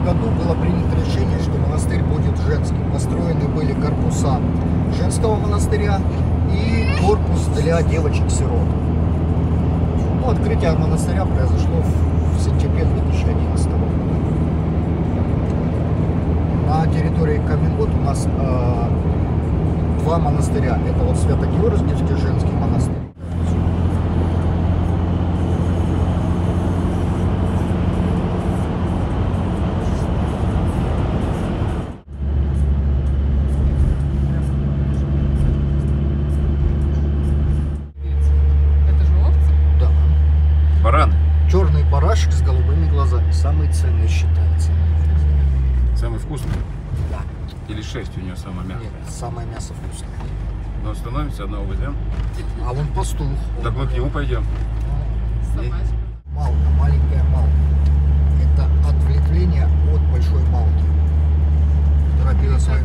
году было принято решение, что монастырь будет женским. Построены были корпуса женского монастыря и корпус для девочек-сирот. Ну, открытие монастыря произошло в сентябре 2011 года. На территории Каменгот у нас два монастыря. Это вот Свято-Георгиевский женский монастырь. Бараны. Черный барашек с голубыми глазами. Самый ценный считается. Самый вкусный? Да. Или шерсть у нее самая мягкая? Нет, самое мясо вкусное. Но становимся одного возьмем. А вон пастух. Так мы к нему пойдем. Малка, маленькая малка. Это отвлечение от большой малки. Торопила свою.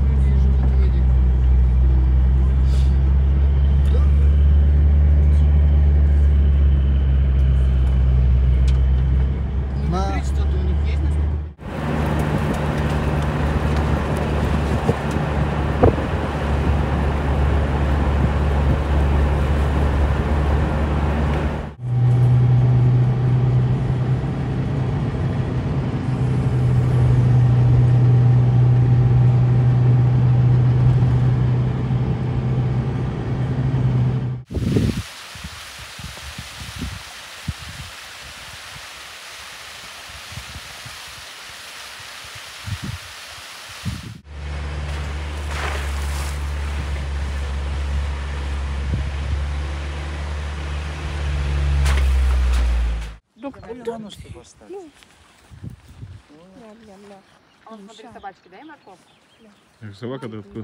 А он смотри, собачки, дай морковку. Собака да откуда?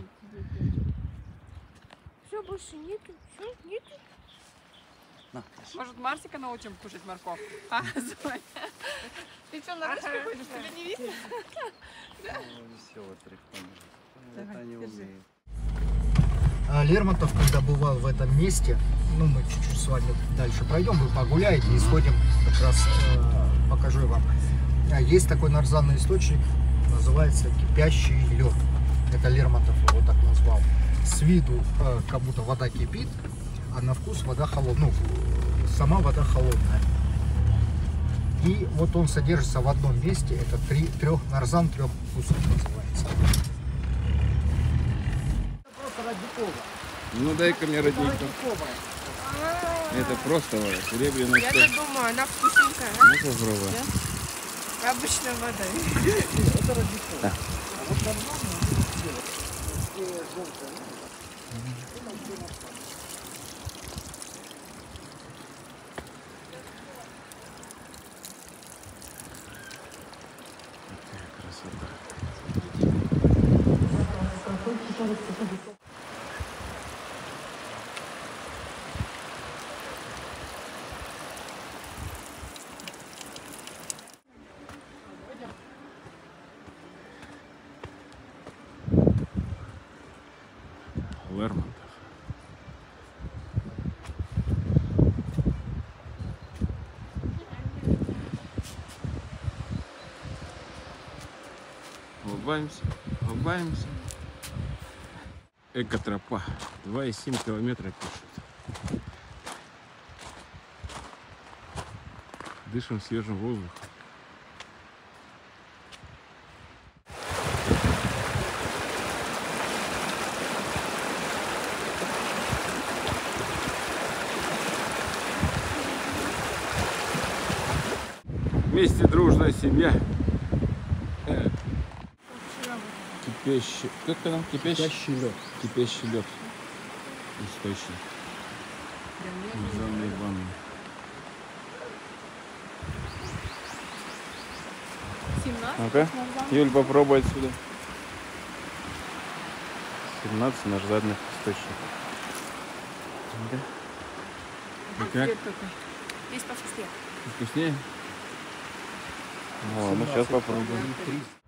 Все, больше нету. Все, нету. Может, Марсика научим кушать морковку? А, Зоя? Ты что, на ручку ходишь? Тебя не видно? Веселый трихон. Это они умеют. Лермонтов, когда бывал в этом месте, ну мы чуть-чуть с вами дальше пройдем, вы погуляете и сходим, как раз покажу я вам. Есть такой нарзанный источник, называется кипящий лед. Это Лермонтов его так назвал. С виду как будто вода кипит, а на вкус вода холодная. Ну, сама вода холодная. И вот он содержится в одном месте. Это нарзан трех вкусов называется. Ну дай-ка мне родненько. Это просто вода, серебряная. Я так думаю, она вкусненькая. Ну попробуй. Да? Обычная вода. Это родниковая. Лермонтов. Улыбаемся, улыбаемся. Экотропа. 2,7 километра пишут. Дышим свежим воздухом. Вместе дружная семья. Кипящий. Как там? Кипящий лед. Кипящий лед. Источник. Нарзанные ванны. 17. Ну-ка, Юль, попробуй отсюда. 17 нарзанных источников. Ну-ка. Ну как? Здесь повкуснее. Вкуснее? О, ну сейчас попробуем.